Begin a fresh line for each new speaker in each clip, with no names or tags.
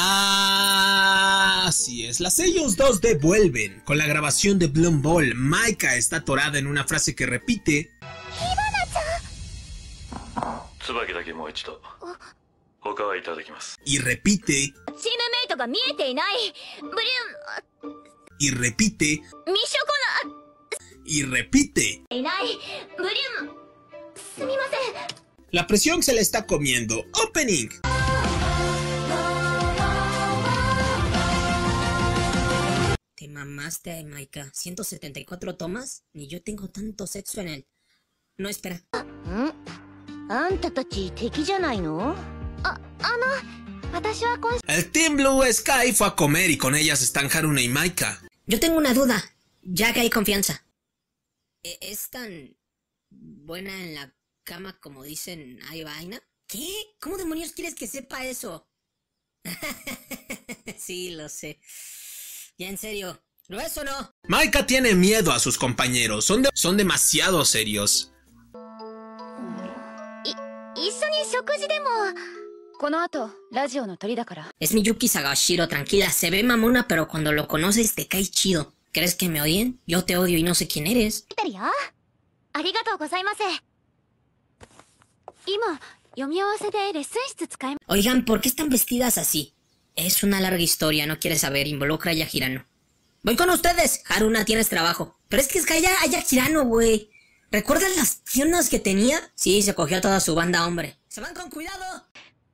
Así es, las Seiyus 2D vuelven con la grabación de Bloom Ball. Maika está atorada en una frase que repite y repite y repite y repite. La presión se la está comiendo. Opening.
Te mamaste, Maika. 174 tomas. Ni yo tengo tanto sexo en él. No, espera.
El Team Blue Sky fue a comer y con ellas están Haruna y Maika.
Yo tengo una duda, ya que hay confianza. ¿Es tan buena en la cama como dicen hay vaina? ¿Qué? ¿Cómo demonios quieres que sepa eso? Sí, lo sé. Ya en serio, ¿lo es o no?
Maika tiene miedo a sus compañeros, son demasiado serios.
Es Miyuki Sagashiro, tranquila, se ve mamona, pero cuando lo conoces te cae chido. ¿Crees que me odien? Yo te odio y no sé quién eres. Oigan, ¿por qué están vestidas así? Es una larga historia, no quieres saber, involucra a Yahirano. Voy con ustedes, Haruna, tienes trabajo. Pero es que es Kaya a Yahirano, güey. ¿Recuerdan las piernas que tenía? Sí, se cogió a toda su banda, hombre. ¡Se van con cuidado!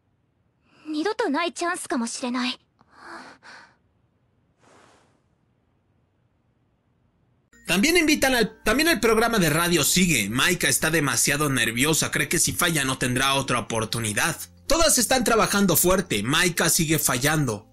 También el programa de radio sigue. Maika está demasiado nerviosa, cree que si falla no tendrá otra oportunidad. Todas están trabajando fuerte, Maika sigue fallando.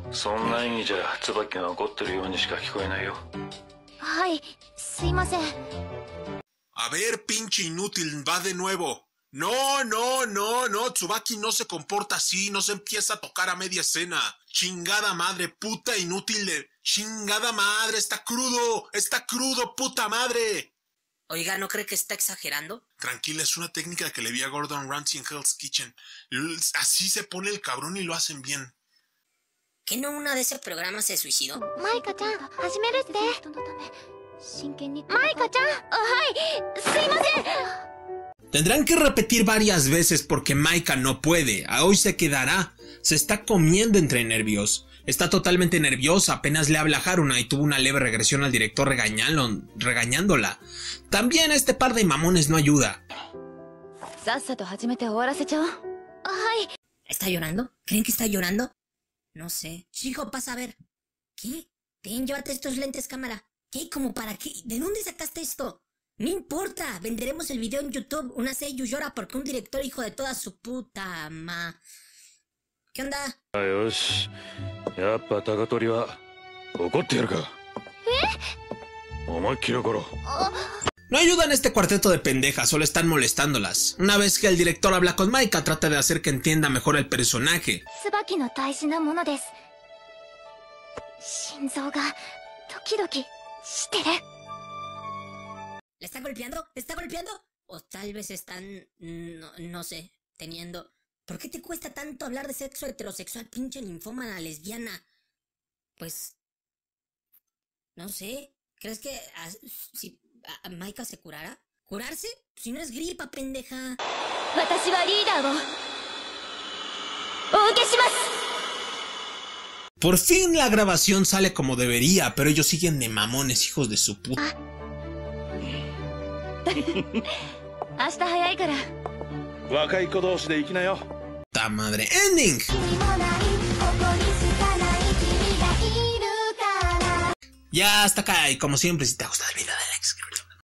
A ver, pinche inútil, va de nuevo. No, Tsubaki no se comporta así, no se empieza a tocar a media escena. Chingada madre, puta inútil Chingada madre, está crudo, puta madre.
Oiga, ¿no cree que está exagerando?
Tranquila, es una técnica que le vi a Gordon Ramsay en Hell's Kitchen. Así se pone el cabrón y lo hacen bien.
¿Que no una de ese programa se suicidó?
Tendrán que repetir varias veces porque Maika no puede. Hoy se quedará. Se está comiendo entre nervios. Está totalmente nerviosa. Apenas le habla a Haruna y tuvo una leve regresión al director regañándola. También este par de mamones no ayuda.
¿Está llorando? ¿Creen que está llorando? No sé. Chico, pasa a ver. ¿Qué? Llévate estos lentes, cámara. ¿Qué? ¿Cómo para qué? ¿De dónde sacaste esto? No importa, venderemos el video en YouTube. Una Seiyu llora porque un director hijo de toda su puta ma... ¿Qué onda?
No ayudan este cuarteto de pendejas, solo están molestándolas. Una vez que el director habla con Maika, trata de hacer que entienda mejor el personaje.
¿Le está golpeando? ¿Le está golpeando? O tal vez están... no sé, teniendo... ¿Por qué te cuesta tanto hablar de sexo heterosexual, pinche ninfómana lesbiana? Pues... no sé. ¿Crees que si Maika se curara? ¿Curarse? Si no es gripa, pendeja.
Por fin la grabación sale como debería, pero ellos siguen de mamones, hijos de su puta. ¡Ta madre! ¡Ending! Ya hasta acá, y como siempre, si te ha gustado el video,